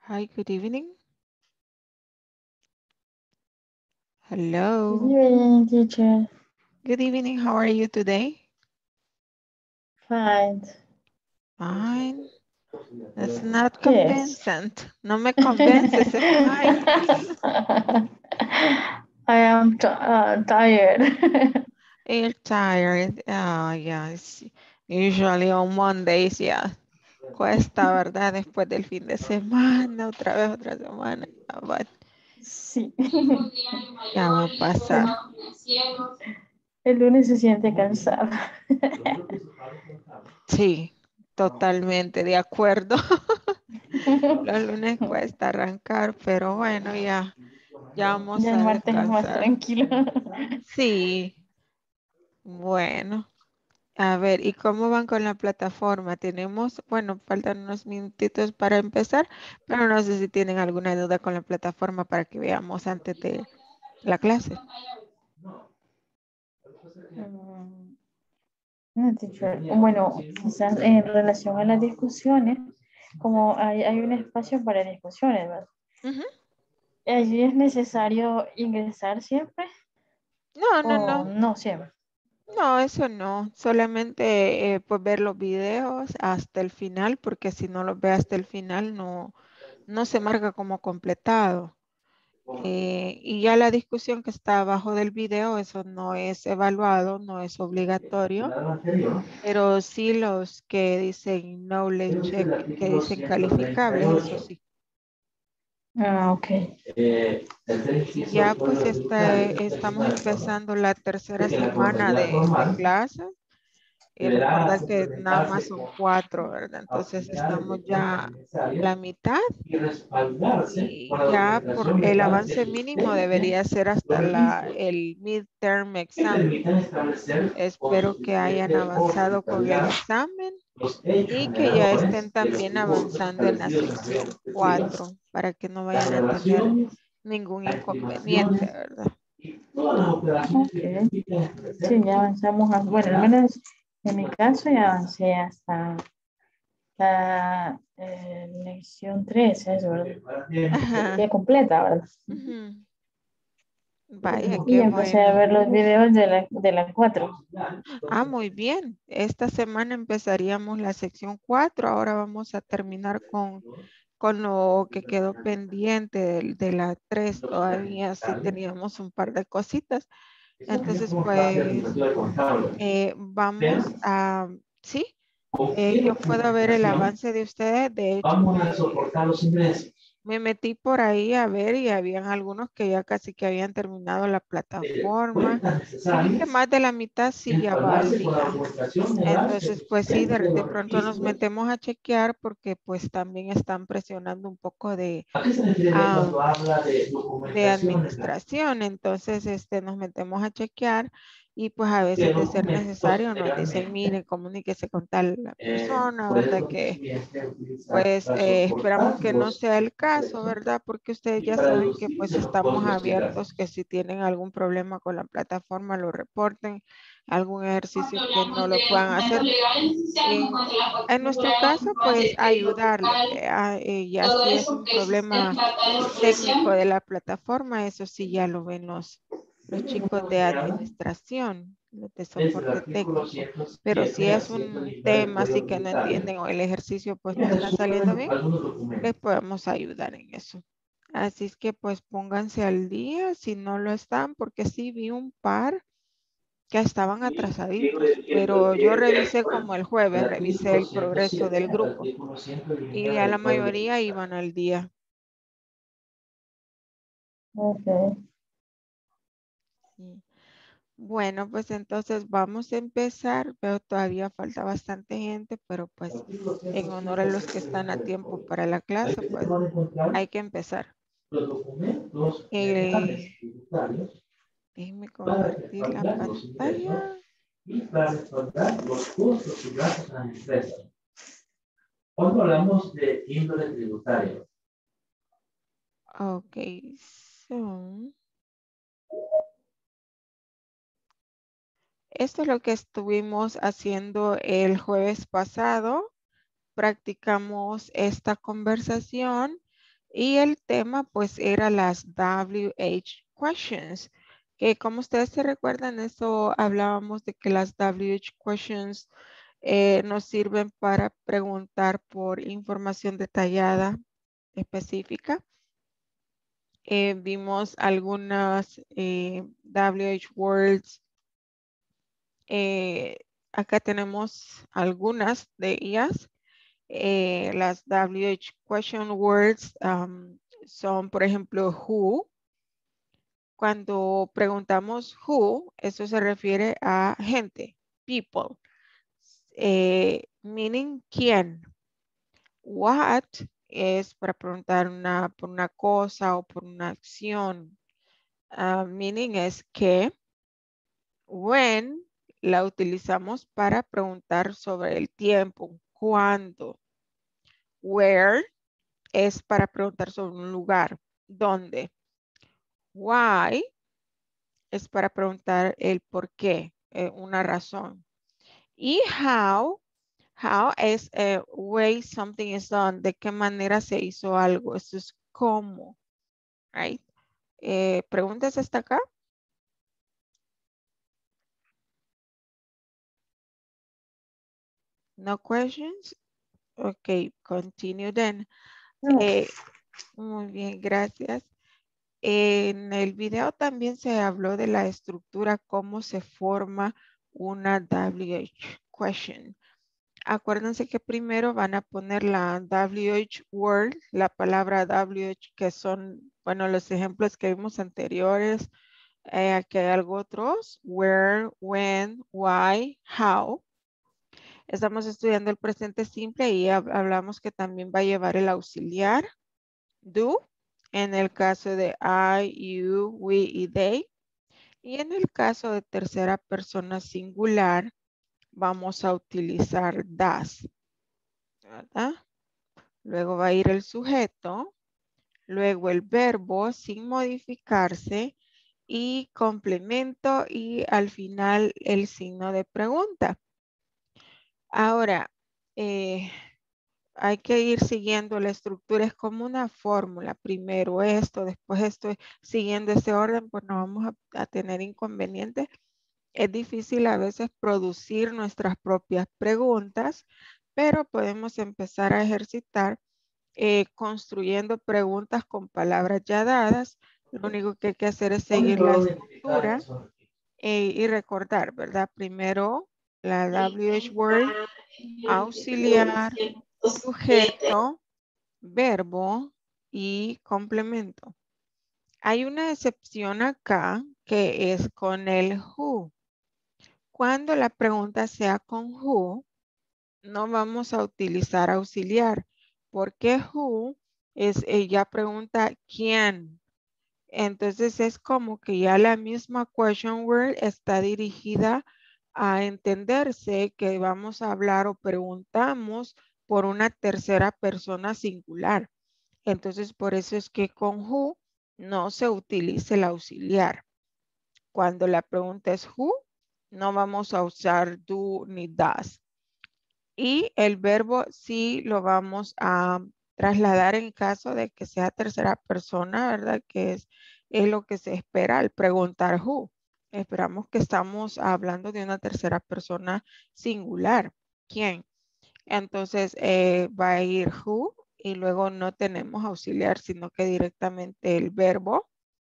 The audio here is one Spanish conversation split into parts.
Hi, good evening. Good Hello. evening, teacher. Good evening. How are you today? Fine. Fine. That's not Yes. convincing. No me convence ese fine. I am tired. You're tired. Oh, yeah. Usually on Mondays, yeah. Cuesta, ¿verdad? Después del fin de semana, otra vez otra semana. Sí. Ya va a pasar. El lunes se siente cansado. Sí, totalmente de acuerdo. Los lunes cuesta arrancar, pero bueno, ya vamos Ya el a martes es más descansar. tranquilo. Sí, bueno. A ver, ¿y cómo van con la plataforma? Tenemos, bueno, faltan unos minutitos para empezar, pero no sé si tienen alguna duda con la plataforma para que veamos antes de la clase. Mm, no, teacher. Bueno, quizás en relación a las discusiones, como hay un espacio para discusiones, ¿verdad? Ujú. ¿Allí es necesario ingresar siempre No, no, o no. no siempre? No, eso no. Solamente pues ver los videos hasta el final, porque si no los ve hasta el final no se marca como completado. Y ya la discusión que está abajo del video, eso no es evaluado, no es obligatorio, pero sí los que dicen knowledge check, que dicen calificables, eso sí. Ah, ok. Y ya pues estamos empezando la tercera semana de clase. Y recordar que nada más son 4, ¿verdad? Entonces estamos ya la mitad. Y ya por el avance mínimo debería ser hasta el midterm exam. Espero que hayan avanzado con el examen y que ya estén también avanzando en la sección 4 para que no vayan a tener ningún inconveniente, ¿verdad? Ok. Sí, ya avanzamos. Bueno, al menos en mi caso ya avancé hasta la lección 3, eso, ¿verdad? Ajá. Ya completa, ¿verdad? Ujú. Vaya, Y qué empecé a bueno. ver los videos de la 4. Ah, muy bien. Esta semana empezaríamos la sección 4. Ahora vamos a terminar con lo que quedó pendiente de la 3. Todavía sí teníamos un par de cositas. Entonces, pues vamos a, sí, yo puedo ver el avance de ustedes. De hecho, me metí por ahí a ver y habían algunos que ya casi que habían terminado la plataforma y vi que más de la mitad sí ya va al día. Entonces, pues sí, de pronto nos metemos a chequear porque pues también están presionando un poco am, de administración. Entonces, nos metemos a chequear y pues a veces de ser necesario nos dicen, mire, comuníquese con tal la persona, ¿verdad? Que pues esperamos que no sea el caso, ¿verdad? Porque ustedes ya saben que pues estamos abiertos, que si tienen algún problema con la plataforma lo reporten, algún ejercicio que no lo puedan hacer. En, en nuestro caso, pues ayudarle, ¿vea? Ya si es un problema técnico de la plataforma, eso sí ya lo ven los chicos de administración, los de soporte técnico. Pero si es un tema así que no entienden o el ejercicio pues no está saliendo bien, les podemos ayudar en eso. Así es que pues pónganse al día si no lo están, porque sí vi un par que estaban atrasaditos, pero yo revisé como el jueves, revisé el progreso del grupo y ya la mayoría iban al día. Ok. Sí. Bueno, pues entonces vamos a empezar. Veo todavía falta bastante gente, pero pues en honor a los que están a tiempo para la clase, pues hay que empezar. Eh, Déjenme compartir la pantalla. Ok, so, esto es lo que estuvimos haciendo el jueves pasado. Practicamos esta conversación Y el tema pues era las WH questions, que como ustedes se recuerdan, eso hablábamos de que las WH questions nos sirven para preguntar por información detallada específica. Vimos algunas WH words. Acá tenemos algunas de ellas. Las WH question words son, por ejemplo, who. Cuando preguntamos who, eso se refiere a gente, people. Meaning quién. What es para preguntar por una cosa o por una acción. Meaning es qué. When la utilizamos para preguntar sobre el tiempo, cuándo. Where es para preguntar sobre un lugar, dónde. Why es para preguntar el por qué, una razón. Y how es way something is done, de qué manera se hizo algo. Eso es cómo, right? ¿Preguntas hasta acá? No questions? Ok, continue then. No. Muy bien, gracias. En el video también se habló de la estructura, cómo se forma una WH question. Acuérdense que primero van a poner la WH word, la palabra WH, que son, bueno, los ejemplos que vimos anteriores, aquí hay algo otros, where, when, why, how. Estamos estudiando el presente simple y hablamos que también va a llevar el auxiliar, do, en el caso de I, you, we y they. Y en el caso de tercera persona singular, vamos a utilizar das, ¿verdad? Luego va a ir el sujeto, luego el verbo sin modificarse y complemento y al final el signo de pregunta. Ahora, hay que ir siguiendo la estructura, es como una fórmula, primero esto, después esto, siguiendo ese orden, pues no vamos a tener inconvenientes. Es difícil a veces producir nuestras propias preguntas, pero podemos empezar a ejercitar construyendo preguntas con palabras ya dadas. Lo único que hay que hacer es seguir la estructura y recordar, ¿verdad? Primero la WH word, auxiliar, sujeto, verbo y complemento. Hay una excepción acá que es con el who. Cuando la pregunta sea con who, no vamos a utilizar auxiliar, porque who es ella pregunta quién. Entonces es como que ya la misma question word está dirigida a entenderse que vamos a hablar o preguntamos por una tercera persona singular. Entonces por eso es que con who no se utiliza el auxiliar. Cuando la pregunta es who, no vamos a usar do ni does. Y el verbo sí lo vamos a trasladar en caso de que sea tercera persona, ¿verdad? Que es lo que se espera al preguntar who. Esperamos que estamos hablando de una tercera persona singular. ¿Quién? Entonces va a ir who y luego no tenemos auxiliar, sino que directamente el verbo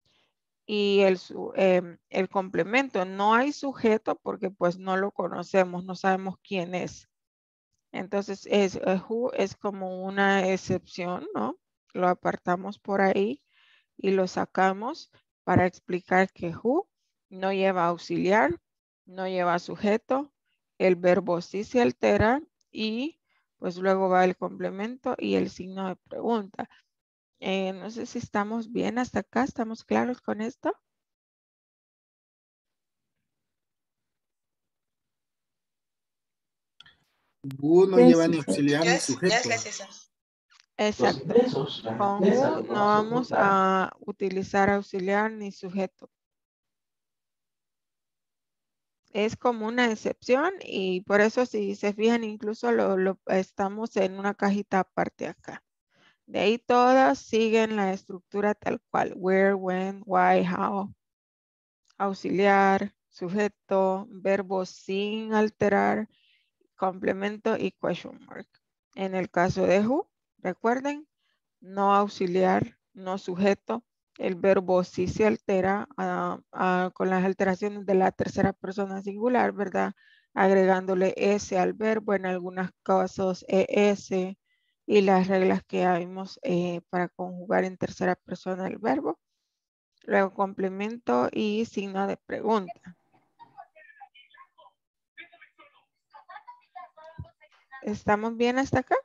y el complemento. No hay sujeto porque pues no lo conocemos, no sabemos quién es. Entonces, who es como una excepción, ¿no? Lo apartamos por ahí y lo sacamos para explicar que who no lleva auxiliar, no lleva sujeto, el verbo sí se altera y pues luego va el complemento y el signo de pregunta. No sé si estamos bien hasta acá, ¿estamos claros con esto? Who no lleva ni auxiliar ni Yes, sujeto. gracias. Exacto. Con who no vamos a utilizar auxiliar ni sujeto. Es como una excepción y por eso si se fijan incluso lo estamos en una cajita aparte acá. De ahí todas siguen la estructura tal cual. Where, when, why, how. Auxiliar, sujeto, verbo sin alterar, complemento y question mark. En el caso de who, recuerden, no auxiliar, no sujeto. El verbo sí se altera con las alteraciones de la tercera persona singular, ¿verdad? Agregándole S al verbo, en algunos casos ES, y las reglas que vimos para conjugar en tercera persona el verbo. Luego complemento y signo de pregunta. ¿Estamos bien hasta acá?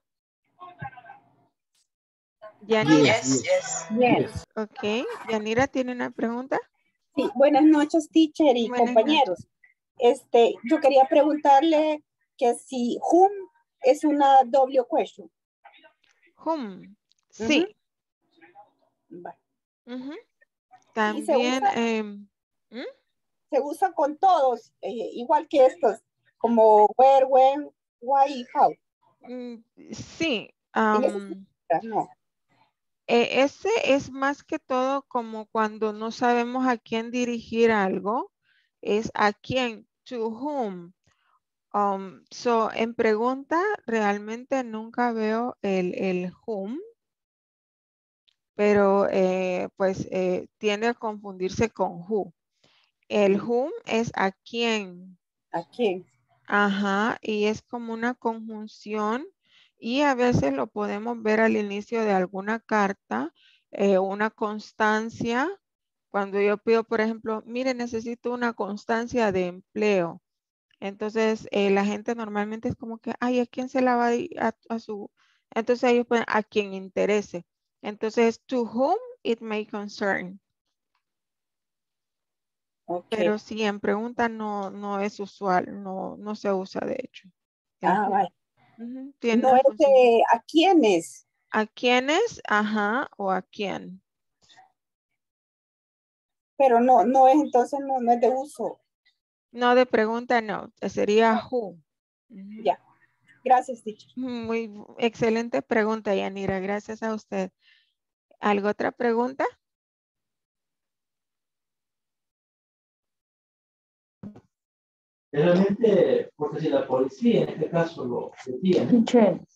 Yanira. Yes. Ok. Yanira tiene una pregunta. Sí, buenas noches, teacher y Buenas compañeros. Yo quería preguntarle que si whom es una doble question. Whom. Sí. Vale. También. Se usa con todos, igual que estos, como where, when, why y how. Sí. No. Ese es más que todo como cuando no sabemos a quién dirigir algo. Es a quién, to whom. En pregunta realmente nunca veo el whom, pero pues tiende a confundirse con who. El whom es a quién. ¿A quién? Ajá, y es como una conjunción y a veces lo podemos ver al inicio de alguna carta, una constancia. Cuando yo pido, por ejemplo, mire, necesito una constancia de empleo. Entonces, la gente normalmente es como que, ay, ¿a quién se la va a ir a su? Entonces ellos ponen a quien interese. Entonces, to whom it may concern. Okay. Pero si en pregunta no es usual, no se usa de hecho. Vale. Tiene no es de a quiénes. ¿A quiénes? Ajá, o a quién. Pero no es entonces, no es de uso. No de pregunta, no. Sería who. Ya. Gracias, teacher. Muy excelente pregunta, Yanira. Gracias a usted. ¿Algo otra pregunta? Realmente, porque si la policía en este caso lo detiene.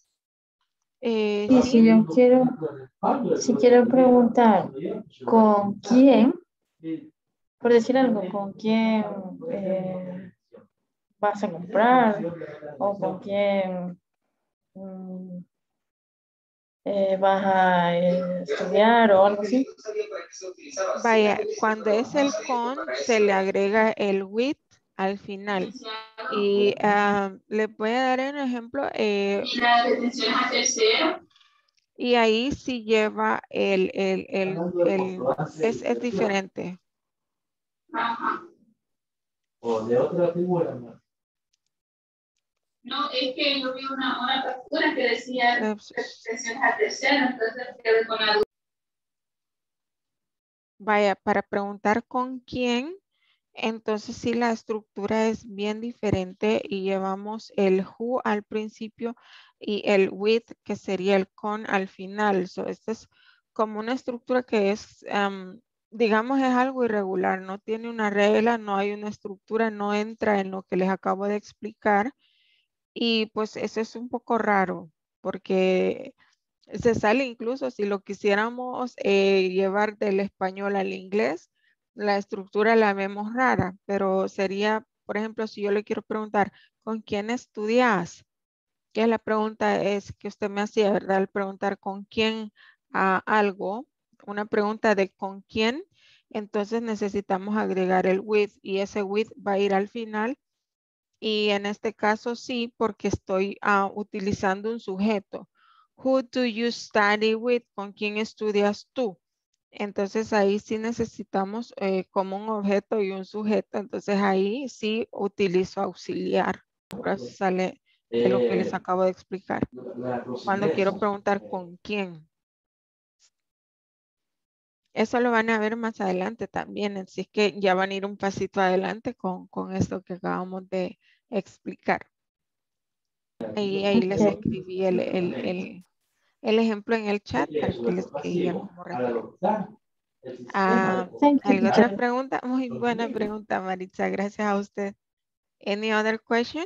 Y si yo quiero preguntar con quién, por decir algo, con quién vas a comprar o con quién vas a estudiar o algo así. Vaya, cuando es el con, se le agrega el with al final. Y le voy a dar un ejemplo. Y ahí sí lleva es diferente. Ajá. O de otra figura, ¿no? No, es que yo vi una factura que decía expresiones a tercero, entonces quedé con la duda. Vaya, para preguntar con quién, entonces sí la estructura es bien diferente y llevamos el who al principio y el with, que sería el con al final. Esta es como una estructura que es, digamos, es algo irregular, no tiene una regla, no hay una estructura, no entra en lo que les acabo de explicar. Y pues eso es un poco raro porque se sale incluso si lo quisiéramos llevar del español al inglés, la estructura la vemos rara, pero sería, por ejemplo, si yo le quiero preguntar, ¿con quién estudias? Que es la pregunta es que usted me hacía, ¿verdad? Al preguntar con quién algo, una pregunta de con quién, entonces necesitamos agregar el with y ese with va a ir al final. Y en este caso sí, porque estoy utilizando un sujeto. Who do you study with? ¿Con quién estudias tú? Entonces ahí sí necesitamos como un objeto y un sujeto. Entonces ahí sí utilizo auxiliar. Por eso sale de lo que les acabo de explicar. Cuando quiero preguntar con quién. Eso lo van a ver más adelante también. Así es que ya van a ir un pasito adelante con esto que acabamos de explicar. Ahí les escribí el ejemplo en el chat para que les quede como referencia. Thank you, ¿Alguna otra teacher. pregunta? Muy buena pregunta, Maritza. Gracias a usted. Any other question?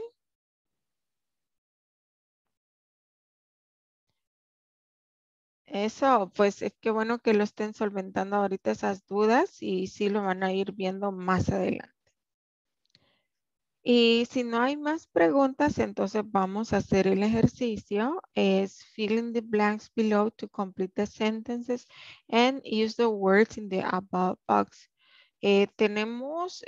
Eso, pues es que bueno que lo estén solventando ahorita esas dudas y sí lo van a ir viendo más adelante. Y si no hay más preguntas, entonces vamos a hacer el ejercicio. Es fill in the blanks below to complete the sentences and use the words in the above box. Tenemos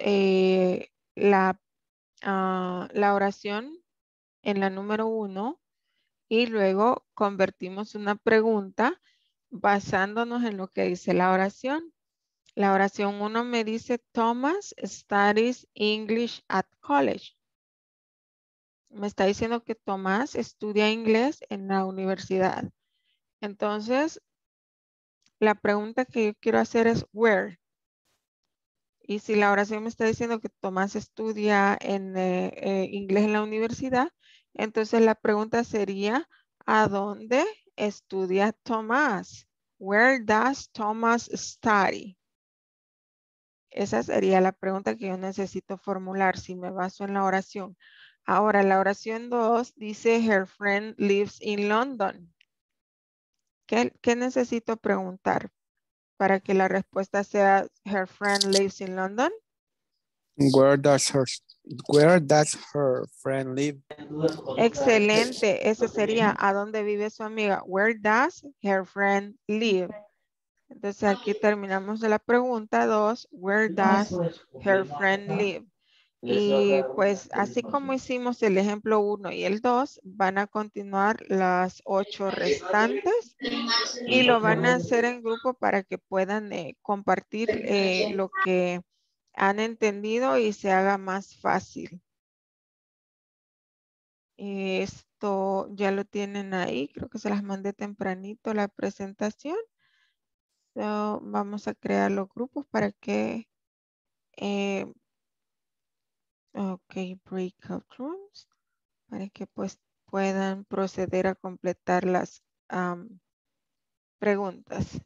la oración en la número 1 y luego convertimos una pregunta basándonos en lo que dice la oración. La oración 1 me dice, Thomas studies English at college. Me está diciendo que Tomás estudia inglés en la universidad. Entonces, la pregunta que yo quiero hacer es, where? Y si la oración me está diciendo que Tomás estudia en inglés en la universidad, entonces la pregunta sería, ¿a dónde estudia Tomás? Where does Thomas study? Esa sería la pregunta que yo necesito formular si me baso en la oración. Ahora, la oración 2 dice, her friend lives in London. ¿Qué necesito preguntar para que la respuesta sea, her friend lives in London? Where does her friend live? Excelente. Ese sería, ¿a dónde vive su amiga? Where does her friend live? Entonces aquí terminamos de la pregunta 2. Where does her friend live? Y pues así como hicimos el ejemplo 1 y el 2, van a continuar las 8 restantes y lo van a hacer en grupo para que puedan compartir lo que han entendido y se haga más fácil. Esto ya lo tienen ahí, creo que se las mandé tempranito la presentación. So, vamos a crear los grupos para que, ok, breakout rooms, para que pues puedan proceder a completar las preguntas.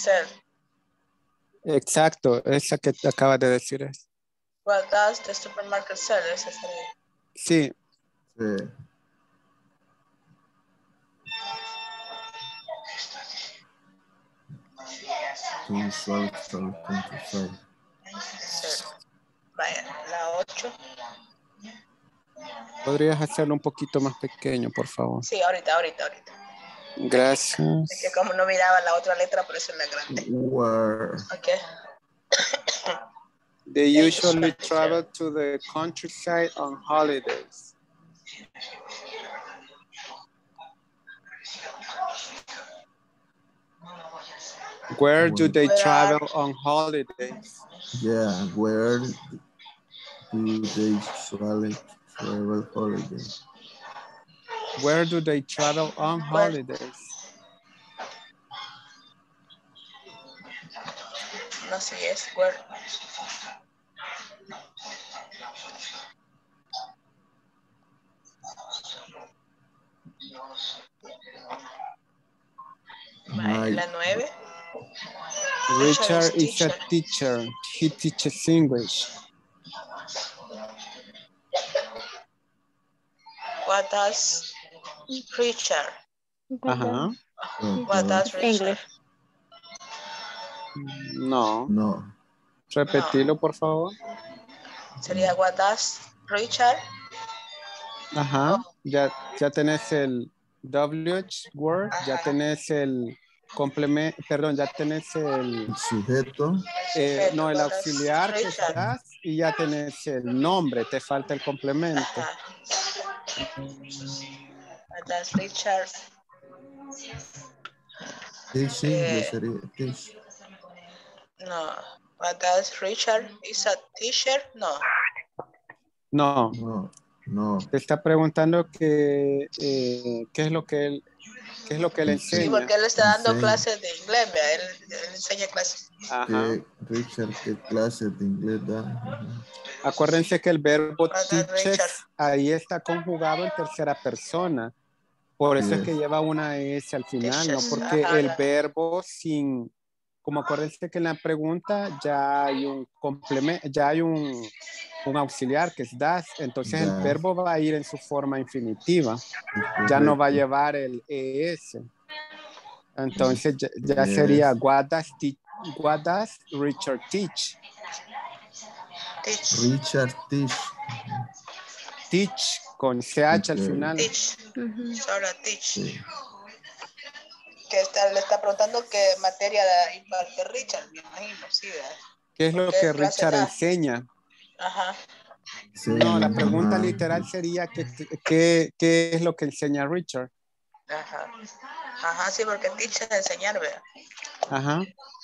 sell? Exacto, esa que te acabas de decir es. What does the supermarket sell? Esa sería. Sí, Sí. To sell, something to sell. Sell. Vaya, la 8. podrías hacerlo un poquito más pequeño, por favor. Sí, ahorita. Gracias. Es que como no miraba la otra letra, por eso es la grande. Where Ok. They usually travel to the countryside on holidays. Where do they travel on holidays? yeah, where do they travel holiday? Where do they travel on holidays? No sé, es where. La 9. Richard is a teacher. He teaches English. What does Richard? Ajá. What does Richard? English. No. No. Repetilo, por favor. Sería what does Richard? Ajá. Ya tenés el WH word, ya tenés el complemento, perdón, ya tenés el Sujeto. no, el auxiliar que das y ya tenés el nombre, te falta el complemento. What does Richard? Teaching, ya sería teach. No. What does Richard? Is a teacher? No. No. No. Te está preguntando que qué es lo que él enseña. Sí, porque él está dando clases de inglés, vea, él enseña clases. Ajá. Richard, ¿qué clase de inglés da? Acuérdense que el verbo teaches ahí está conjugado en tercera persona. Por eso es que lleva una S al final, no porque el verbo sin, como acuérdense que en la pregunta ya hay un complemento, ya hay un auxiliar que es das, entonces el verbo va a ir en su forma infinitiva, ya no va a llevar el ES. Entonces ya sería what does Richard teach? Richard teach. Teach con CH al final. Teach. Solo teach. Sí. Que le está preguntando qué materia imparte Richard, me imagino, sí, ¿verdad? ¿Qué es lo que Richard enseña? Ajá. Sí, no, la pregunta literal sería ¿qué es lo que enseña Richard? Ajá. Ajá, sí, porque teacher es enseñar, ¿verdad? Ajá.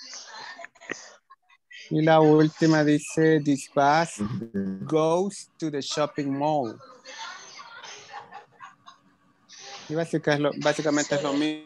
Y la última dice, this bus goes to the shopping mall. Y básicamente es lo mismo.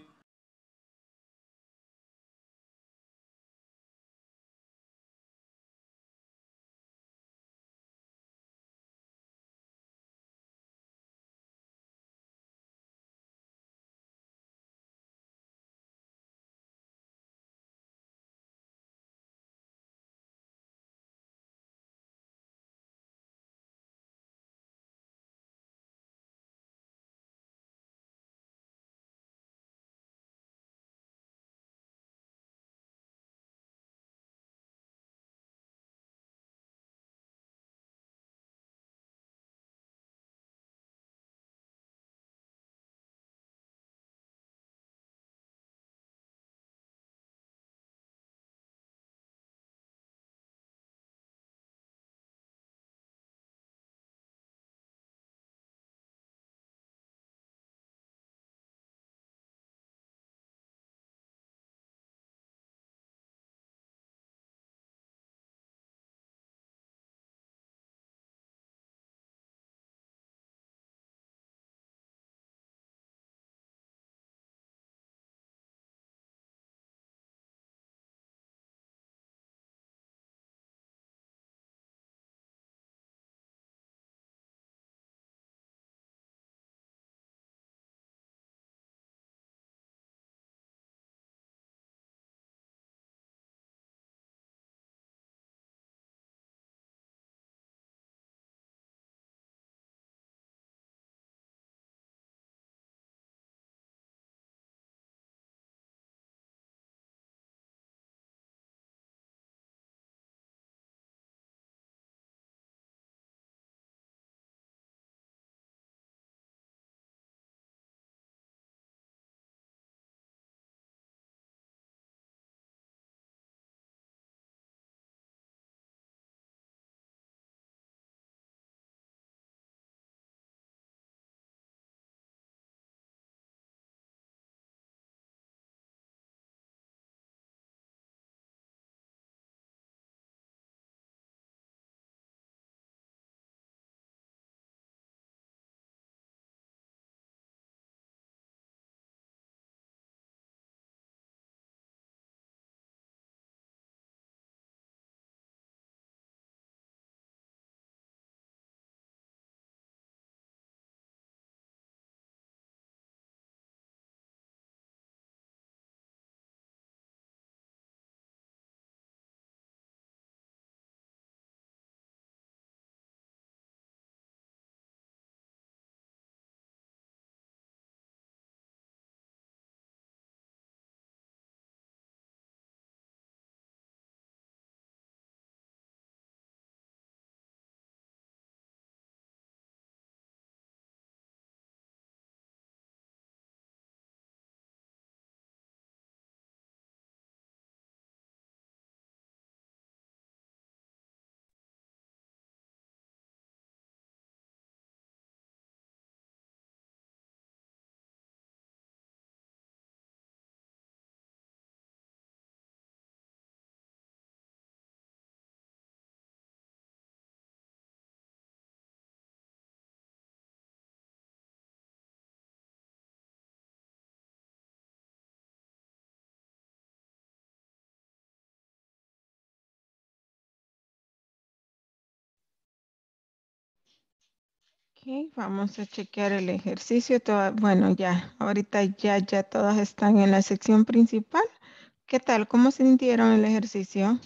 Ok, vamos a chequear el ejercicio. Bueno, ya, ahorita ya todas están en la sección principal. ¿Qué tal? ¿Cómo sintieron el ejercicio?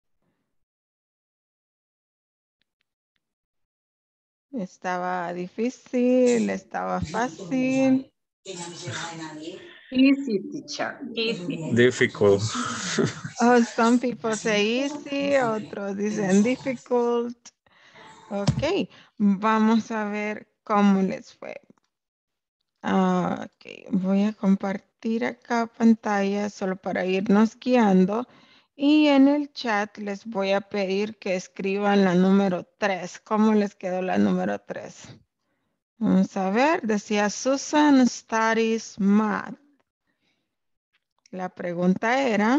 ¿Estaba difícil? ¿Estaba fácil? Easy, teacher. Easy. Difficult. Oh, some people say easy, otros dicen difficult. Ok, vamos a ver cómo les fue. Ok, voy a compartir acá pantalla solo para irnos guiando. Y en el chat les voy a pedir que escriban la número 3. ¿Cómo les quedó la número 3? Vamos a ver, decía Susan studies math. La pregunta era...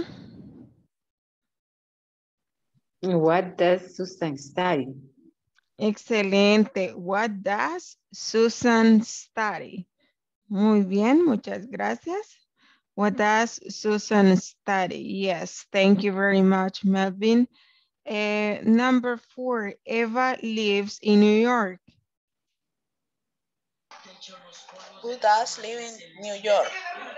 What does Susan study? Excelente. What does Susan study? Muy bien, muchas gracias. What does Susan study? Yes, thank you very much, Melvin. Number 4, Eva lives in New York. Who does live in New York?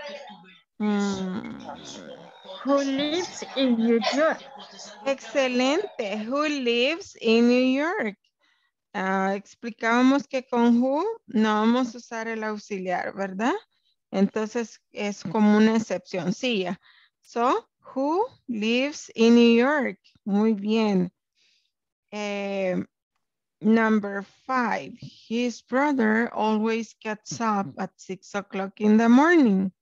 Who lives in New York? Excelente. Who lives in New York? Explicábamos que con who no vamos a usar el auxiliar, ¿verdad? Entonces es como una excepcioncilla. So, who lives in New York? Muy bien. Number 5, his brother always gets up at 6 o'clock in the morning.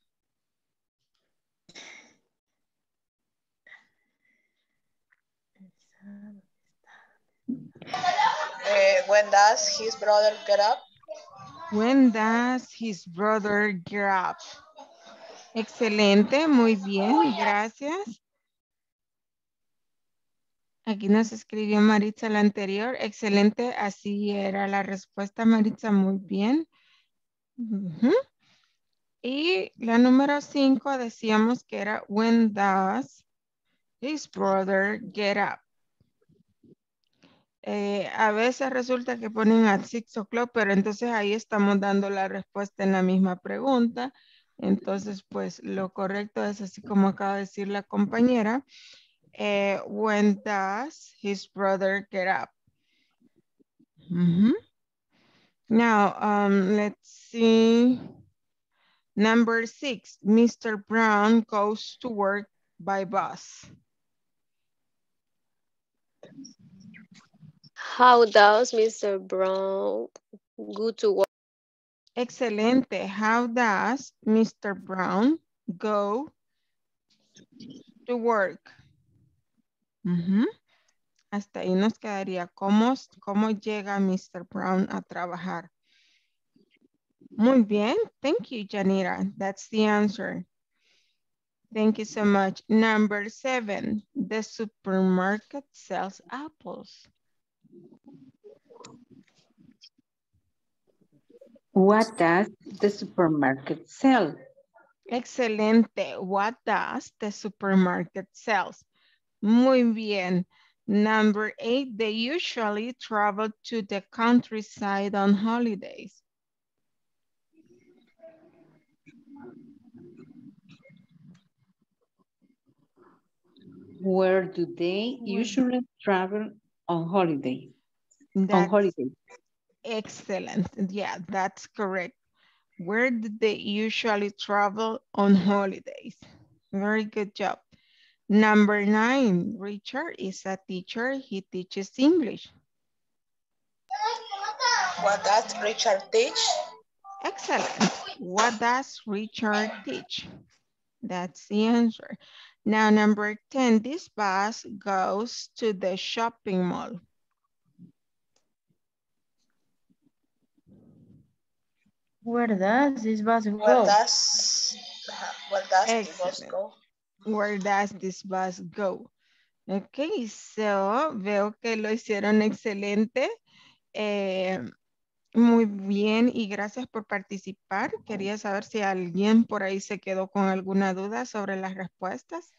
When does his brother get up? When does his brother get up? Excelente, muy bien, gracias. Aquí nos escribió Maritza la anterior. Excelente, así era la respuesta, Maritza, muy bien. Y la número 5 decíamos que era when does his brother get up. A veces resulta que ponen at 6 o'clock, pero entonces ahí estamos dando la respuesta en la misma pregunta. Entonces, pues lo correcto es así como acaba de decir la compañera. When does his brother get up? Now, let's see. Number 6, Mr. Brown goes to work by bus. How does Mr. Brown go to work? Excelente. How does Mr. Brown go to work? Hasta ahí nos quedaría. ¿Cómo llega Mr. Brown a trabajar? Muy bien. Thank you, Janira. That's the answer. Thank you so much. Number 7, the supermarket sells apples. What does the supermarket sell? Excelente. What does the supermarket sell? Muy bien. Number 8, they usually travel to the countryside on holidays. Where do they usually travel on holiday? Excellent. Yeah, that's correct. Where do they usually travel on holidays? Very good job. Number 9, Richard is a teacher. He teaches English. What does Richard teach? Excellent. What does Richard teach? That's the answer. Now, number 10, this bus goes to the shopping mall. Where does this bus go? Where does the bus go? Where does this bus go? Ok, so veo que lo hicieron excelente. Muy bien y gracias por participar. Quería saber si alguien por ahí se quedó con alguna duda sobre las respuestas.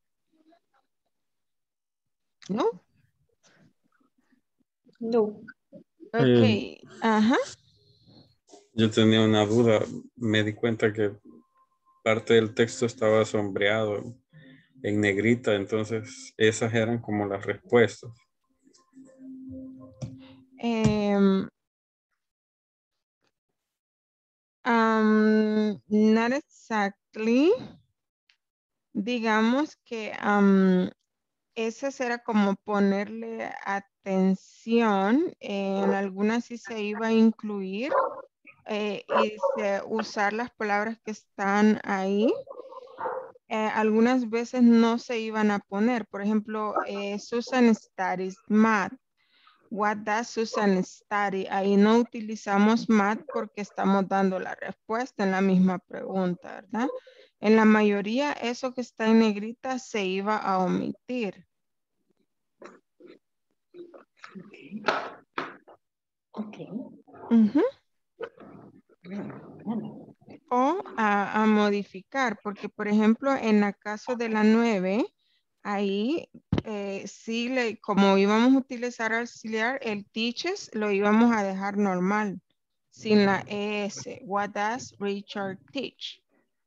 ¿No? No. Ok, ajá. Yo tenía una duda. Me di cuenta que parte del texto estaba sombreado en negrita, entonces esas eran como las respuestas. Not exactly. Digamos que ese será como ponerle atención. En algunas sí se iba a incluir y usar las palabras que están ahí. Algunas veces no se iban a poner. Por ejemplo, Susan studies math. What does Susan study? Ahí no utilizamos math porque estamos dando la respuesta en la misma pregunta, ¿verdad? En la mayoría, eso que está en negrita se iba a omitir. Okay. Ujú. O a modificar, porque por ejemplo, en el caso de la 9, ahí sí, como íbamos a utilizar auxiliar, el teaches lo íbamos a dejar normal, sin la ES. What does Richard teach?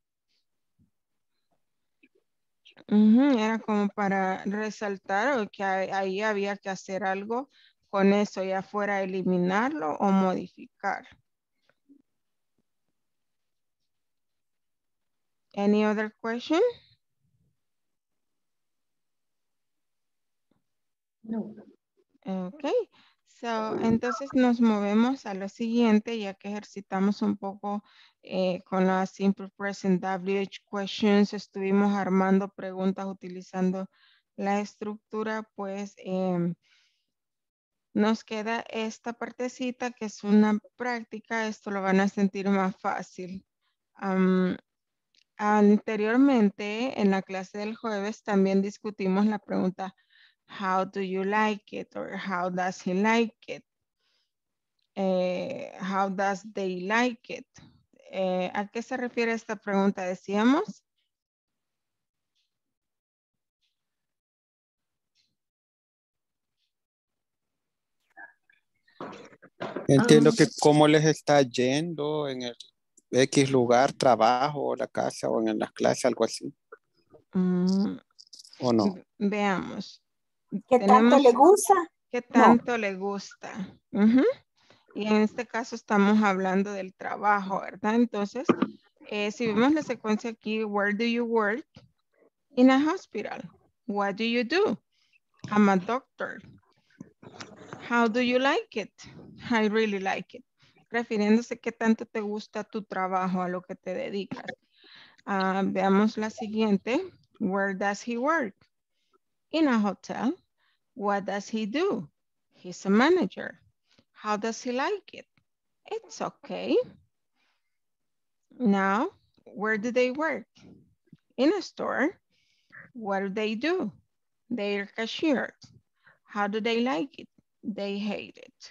Era como para resaltar o que ahí había que hacer algo con eso, ya fuera eliminarlo o modificar. Any other question? No. Ok, entonces nos movemos a lo siguiente, ya que ejercitamos un poco con la Simple Present WH Questions, estuvimos armando preguntas utilizando la estructura, pues nos queda esta partecita que es una práctica, esto lo van a sentir más fácil. Anteriormente, en la clase del jueves, también discutimos la pregunta how do you like it? Or how does he like it? How does they like it? ¿A qué se refiere esta pregunta? Decíamos. Entiendo que cómo les está yendo en el X lugar, trabajo, o la casa o en las clases, algo así. ¿O no? Veamos. ¿Qué tanto le gusta? ¿Qué tanto le gusta? Y en este caso estamos hablando del trabajo, ¿verdad? Entonces, si vemos la secuencia aquí, where do you work? In a hospital. What do you do? I'm a doctor. How do you like it? I really like it. Refiriéndose qué tanto te gusta tu trabajo, a lo que te dedicas. Veamos la siguiente. Where does he work? In a hotel. What does he do? He's a manager. How does he like it? It's okay. Now, where do they work? In a store. What do they do? They're cashiers. How do they like it? They hate it.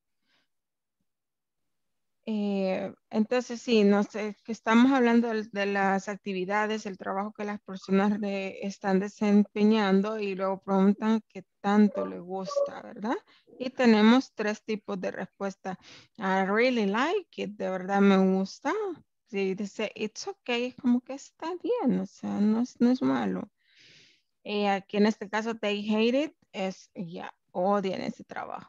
Entonces, sí, no sé, que estamos hablando de las actividades, el trabajo que las personas están desempeñando y luego preguntan qué tanto le gusta, ¿verdad? Y tenemos 3 tipos de respuesta. I really like it, de verdad me gusta. Si dice it's okay, es como que está bien, o sea, no es malo. Aquí en este caso, they hate it, es ya, odian ese trabajo.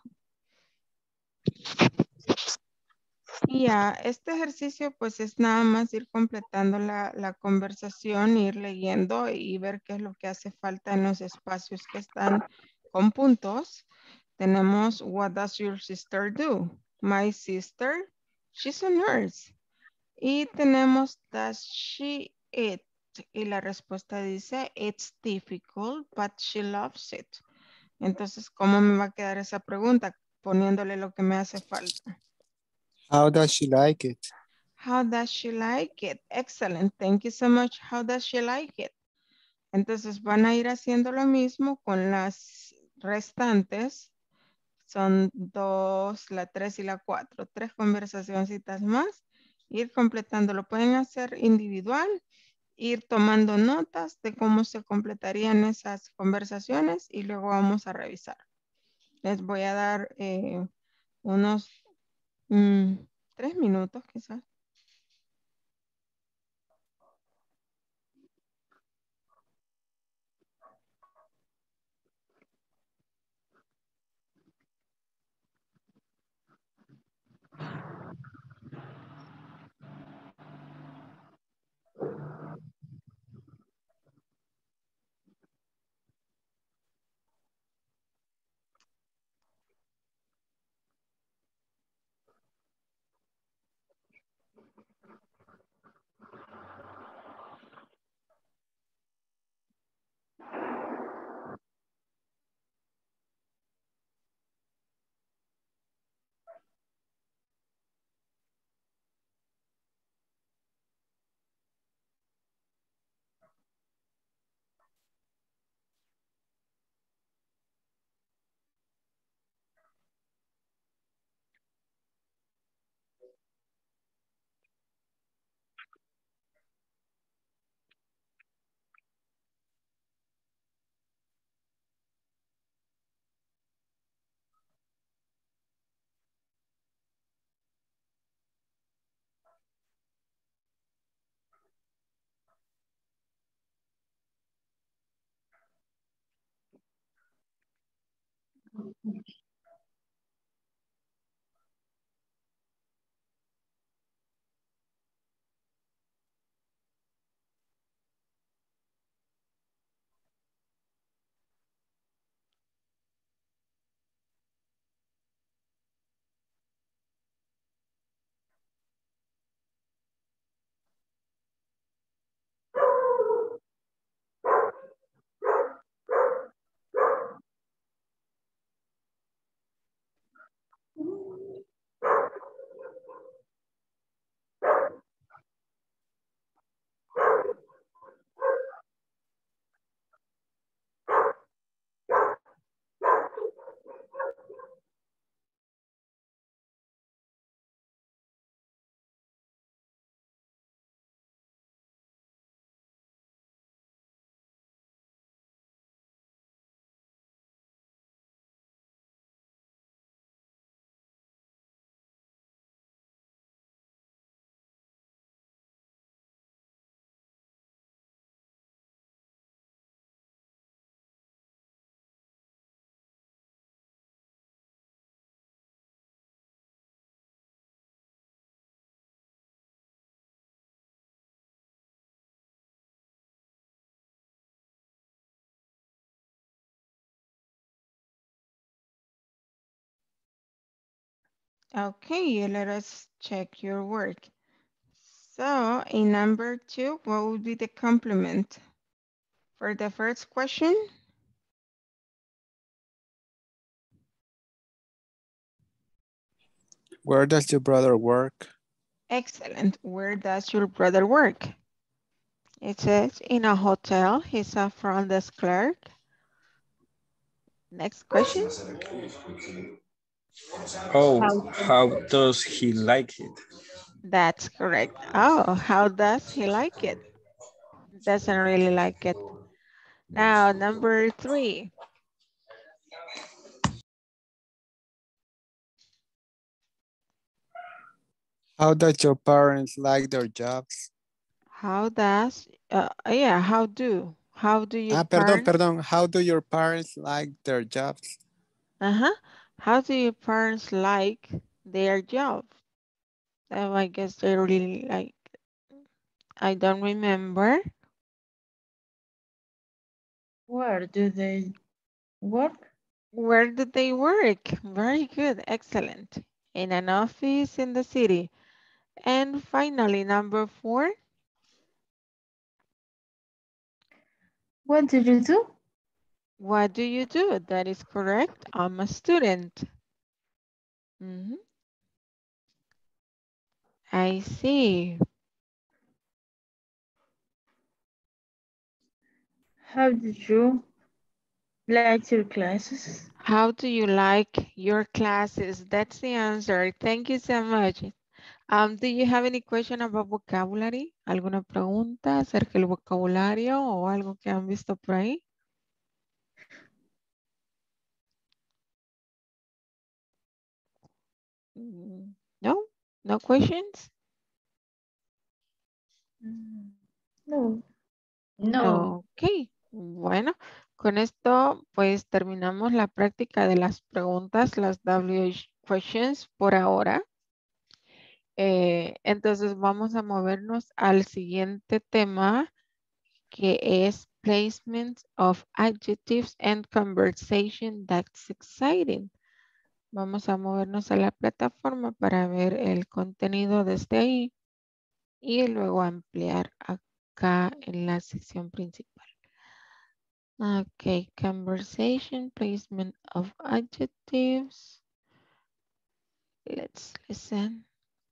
Y ya, este ejercicio pues es nada más ir completando la conversación, ir leyendo y ver qué es lo que hace falta en los espacios que están con puntos. Tenemos, what does your sister do? My sister, she's a nurse. Y tenemos, does she eat? Y la respuesta dice, it's difficult, but she loves it. Entonces, ¿cómo me va a quedar esa pregunta? Poniéndole lo que me hace falta. How does she like it? How does she like it? Excellent. Thank you so much. How does she like it? Entonces van a ir haciendo lo mismo con las restantes. Son 2, la 3 y la 4. 3 conversacioncitas más. Ir completando. Lo pueden hacer individual. Ir tomando notas de cómo se completarían esas conversaciones y luego vamos a revisar. Les voy a dar Unos 3 minutos quizás. Okay, let us check your work. So in number 2, what would be the complement? For the first question, Where does your brother work? excellent. Where does your brother work? It says in a hotel. He's a front desk clerk. Next question. Oh, how does he like it? That's correct. Oh, how does he like it? Doesn't really like it. Now, number 3. How does your parents like their jobs? How does, how do your parents? Perdón. How do your parents like their jobs? How do your parents like their job? I guess they really like, I don't remember. Where do they work? Where do they work? Very good, excellent. In an office in the city. And finally, number 4. What do you do? What do you do? That is correct. I'm a student. I see. How did you like your classes? How do you like your classes? That's the answer. Thank you so much. Do you have any question about vocabulary? ¿Alguna pregunta acerca del vocabulario o algo que han visto por ahí? No, no questions. No. No. Ok, bueno, con esto pues terminamos la práctica de las preguntas, las WH questions por ahora. Entonces vamos a movernos al siguiente tema que es placement of adjectives and conversation that's exciting. Vamos a movernos a la plataforma para ver el contenido desde ahí y luego ampliar acá en la sección principal. Okay, conversation, placement of adjectives. Let's listen.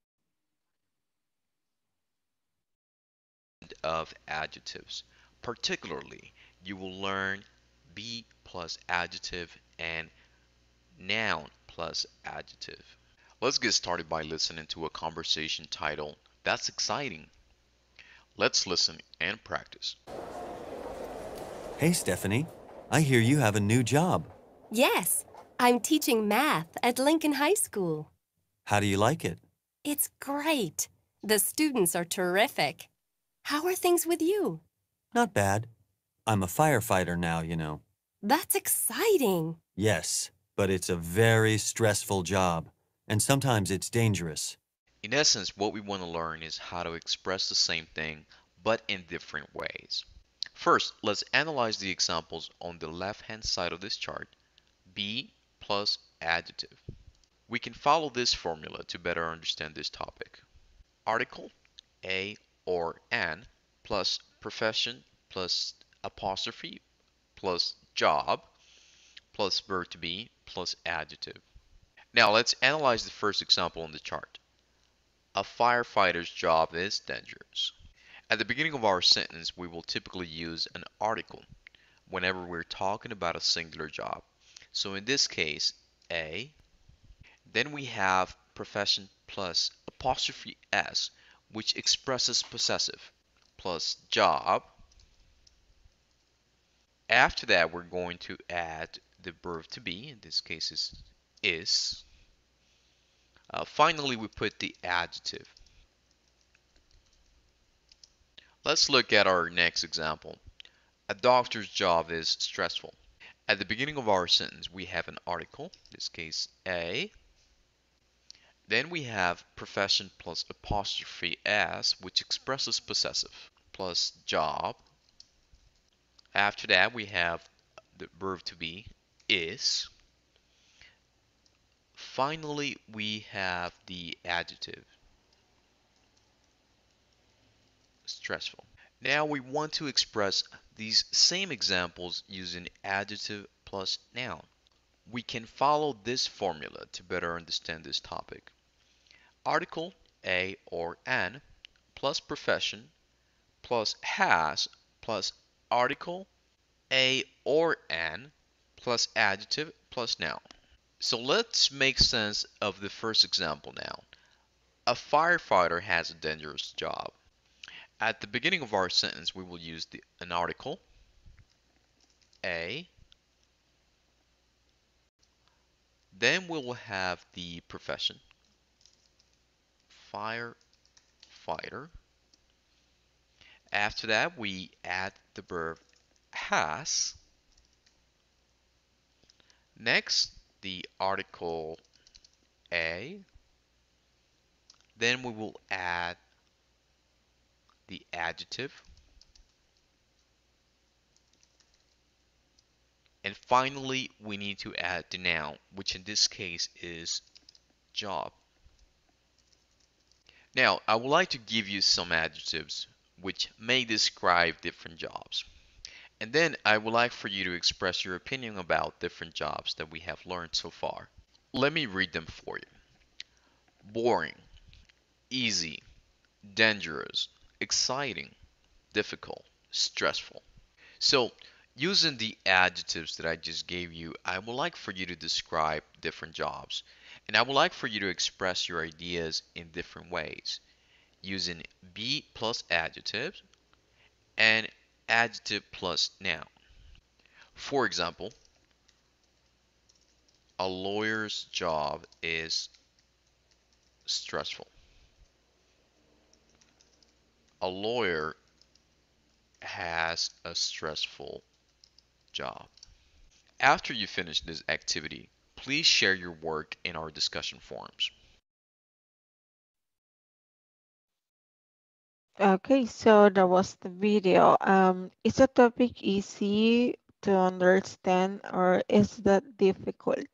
Of adjectives. Particularly, you will learn be plus adjective and noun plus adjective. Let's get started by listening to a conversation titled, That's Exciting. Let's listen and practice. Hey, Stephanie. I hear you have a new job. Yes, I'm teaching math at Lincoln High School. How do you like it? It's great. The students are terrific. How are things with you? Not bad. I'm a firefighter now, you know. That's exciting. Yes, but it's a very stressful job, and sometimes it's dangerous. In essence, what we want to learn is how to express the same thing, but in different ways. First, let's analyze the examples on the left-hand side of this chart. Be plus adjective. We can follow this formula to better understand this topic. Article, a or an, plus profession, plus apostrophe, plus job, plus verb to be, plus adjective. Now let's analyze the first example on the chart. A firefighter's job is dangerous. At the beginning of our sentence, we will typically use an article whenever we're talking about a singular job. So in this case, a. Then we have profession plus apostrophe s, which expresses possessive, plus job. After that, we're going to add the verb to be, in this case is. Finally, we put the adjective. Let's look at our next example. A doctor's job is stressful. At the beginning of our sentence, we have an article, in this case a. Then we have profession plus apostrophe s, which expresses possessive, plus job. After that, we have the verb to be is. Finally, we have the adjective, stressful. Now we want to express these same examples using adjective plus noun. We can follow this formula to better understand this topic. Article, a or an, plus profession, plus has, plus article, a or an, plus adjective, plus noun. So let's make sense of the first example now. A firefighter has a dangerous job. At the beginning of our sentence, we will use an article, a. Then we will have the profession, firefighter. After that, we add the verb has. Next, the article a. Then we will add the adjective. And finally, we need to add the noun, which in this case is job. Now, I would like to give you some adjectives which may describe different jobs. And then I would like for you to express your opinion about different jobs that we have learned so far. Let me read them for you. Boring, easy, dangerous, exciting, difficult, stressful. So, using the adjectives that I just gave you, I would like for you to describe different jobs. And I would like for you to express your ideas in different ways, using be plus adjectives and adjective plus noun. For example, a lawyer's job is stressful. A lawyer has a stressful job. After you finish this activity, please share your work in our discussion forums. Okay, so that was the video. Is the topic easy to understand or is that difficult?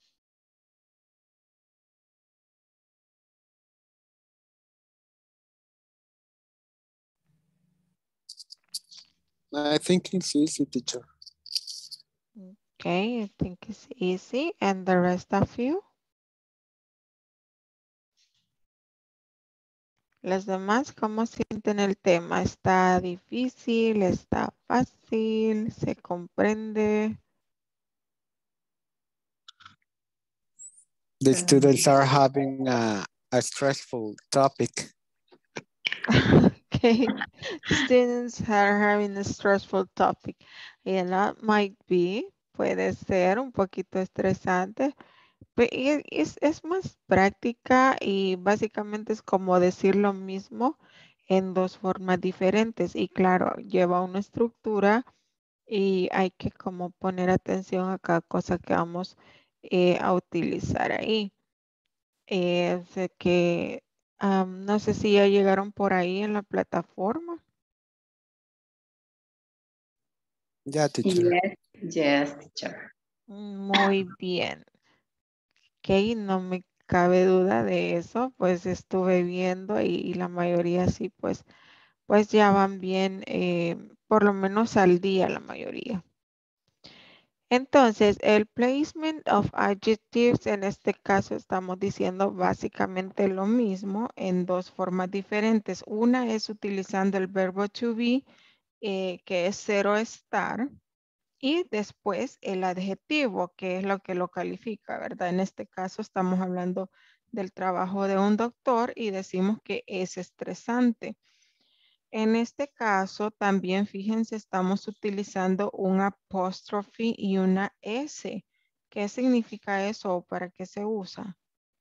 I think it's easy, teacher. Okay, I think it's easy. And the rest of you? Los demás, ¿cómo sienten el tema? ¿Está difícil? ¿Está fácil? ¿Se comprende? The students are having a stressful topic. Okay, students are having a stressful topic. And that might be, puede ser un poquito estresante, pero es más práctica y básicamente es como decir lo mismo en dos formas diferentes. Y claro, lleva una estructura y hay que como poner atención a cada cosa que vamos a utilizar ahí. Sé que no sé si ya llegaron por ahí en la plataforma. Yeah, teacher. Yes, teacher. Muy bien. Ok, no me cabe duda de eso, pues estuve viendo y la mayoría sí, pues ya van bien, por lo menos al día la mayoría. Entonces, el placement of adjectives, en este caso estamos diciendo básicamente lo mismo en dos formas diferentes. Una es utilizando el verbo to be, que es cero estar, y después el adjetivo, que es lo que lo califica, ¿verdad? En este caso estamos hablando del trabajo de un doctor y decimos que es estresante. En este caso, también fíjense, estamos utilizando un apóstrofe y una S. ¿Qué significa eso o para qué se usa?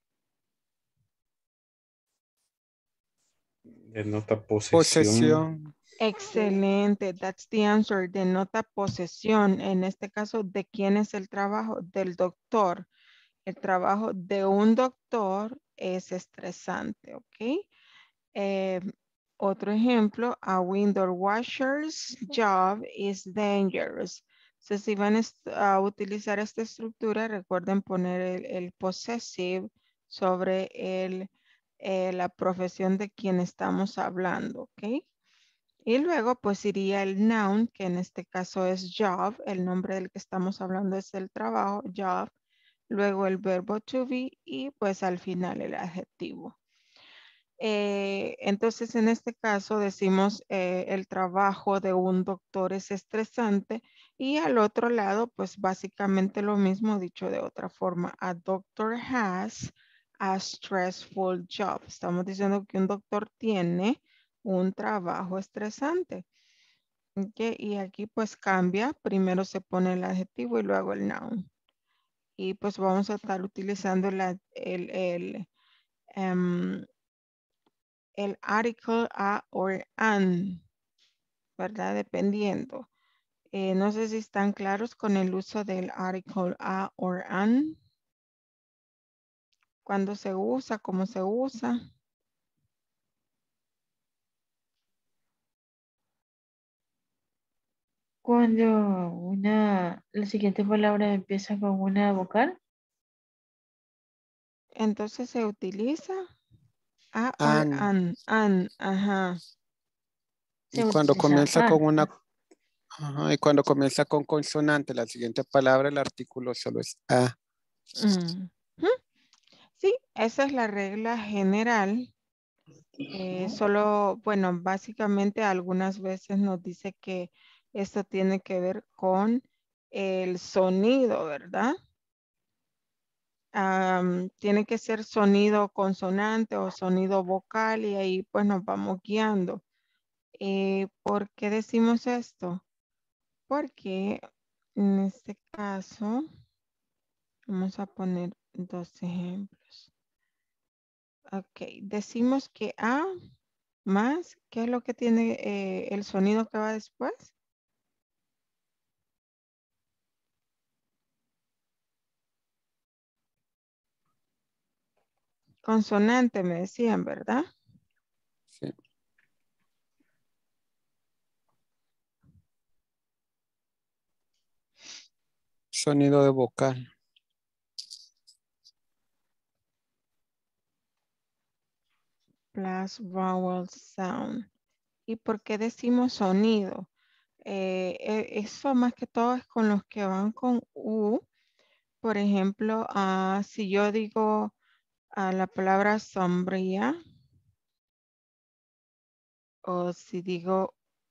Denota posesión. Posesión. Excelente, that's the answer. Denota posesión. En este caso, ¿de quién es el trabajo? Del doctor. El trabajo de un doctor es estresante, ¿ok? Otro ejemplo, a window washer's job is dangerous. Entonces, si van a utilizar esta estructura, recuerden poner el possessive sobre la profesión de quien estamos hablando, ¿ok? Y luego, pues iría el noun, que en este caso es job. El nombre del que estamos hablando es el trabajo, job. Luego el verbo to be y pues al final el adjetivo. Entonces, en este caso decimos el trabajo de un doctor es estresante y al otro lado, pues básicamente lo mismo dicho de otra forma. A doctor has a stressful job. Estamos diciendo que un doctor tiene un trabajo estresante. Okay, y aquí pues cambia. Primero se pone el adjetivo y luego el noun. Y pues vamos a estar utilizando el article a or an, ¿verdad? Dependiendo. No sé si están claros con el uso del article a or an. ¿Cuándo se usa? ¿Cómo se usa? Cuando la siguiente palabra empieza con una vocal. Entonces se utiliza a or an, ajá. Y cuando comienza con una... Ajá, y cuando comienza con consonante, la siguiente palabra, el artículo solo es a. Sí, esa es la regla general. Solo, bueno, básicamente algunas veces nos dice que esto tiene que ver con el sonido, ¿verdad? Tiene que ser sonido consonante o sonido vocal y ahí pues nos vamos guiando. ¿Por qué decimos esto? Porque en este caso, vamos a poner dos ejemplos. Ok, decimos que A más, ¿qué es lo que tiene el sonido que va después? Consonante me decían, ¿verdad? Sí. Sonido de vocal. Plus vowel sound. ¿Y por qué decimos sonido? Eso más que todo es con los que van con U. Por ejemplo, si yo digo la palabra sombría, o si digo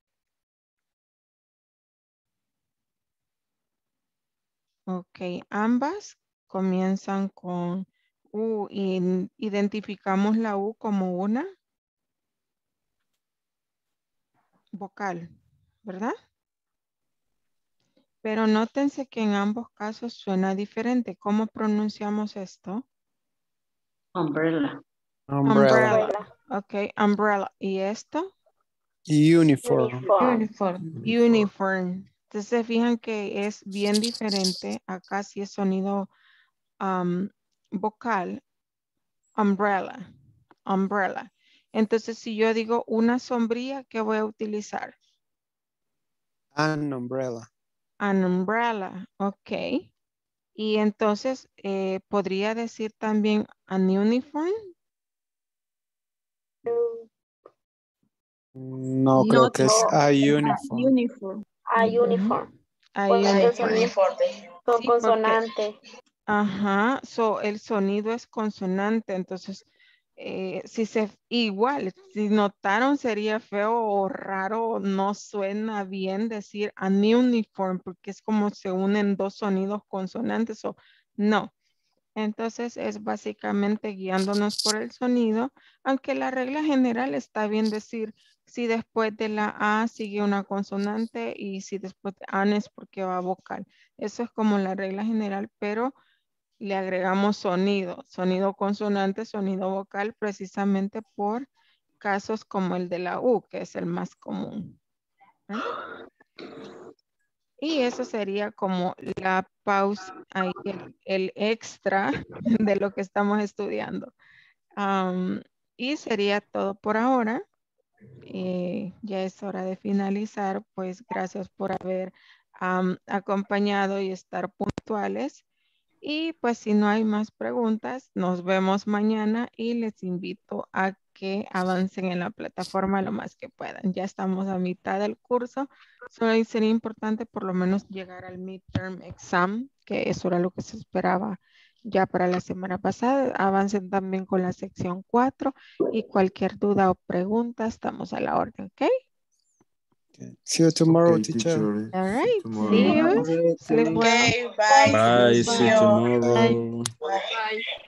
ok, ambas comienzan con U y identificamos la U como una vocal, ¿verdad? Pero nótense que en ambos casos suena diferente. ¿Cómo pronunciamos esto? Umbrella. Umbrella. Ok, umbrella. ¿Y esto? Uniform. Uniform. Entonces se fijan que es bien diferente. Acá sí es sonido vocal. Umbrella. Umbrella. Entonces si yo digo una sombría, ¿qué voy a utilizar? An umbrella. An umbrella. Ok. Y entonces podría decir también an uniform. No, creo que es a uniform. A uniform. Ahí Con sí, porque, consonante. ajá, el sonido es consonante, entonces, igual, si notaron sería feo o raro, no suena bien decir an uniform, porque es como se unen dos sonidos consonantes, o no. Entonces es básicamente guiándonos por el sonido, aunque la regla general está bien decir si después de la A sigue una consonante y si después de AN es porque va vocal. Eso es como la regla general, pero le agregamos sonido, sonido consonante, sonido vocal, precisamente por casos como el de la U, que es el más común. ¿Verdad? Y eso sería como la pausa, ahí el extra de lo que estamos estudiando. Y sería todo por ahora. Ya es hora de finalizar, pues gracias por haber acompañado y estar puntuales. Y pues si no hay más preguntas, nos vemos mañana y les invito a que avancen en la plataforma lo más que puedan. Ya estamos a mitad del curso. Solo sería importante por lo menos llegar al midterm exam, que eso era lo que se esperaba ya para la semana pasada. Avancen también con la sección 4 y cualquier duda o pregunta, estamos a la orden, ¿ok? See you tomorrow, Okay, teacher. All right, Tomorrow. see you. Sleep well. Okay, bye. Bye, See see you you. tomorrow. Bye.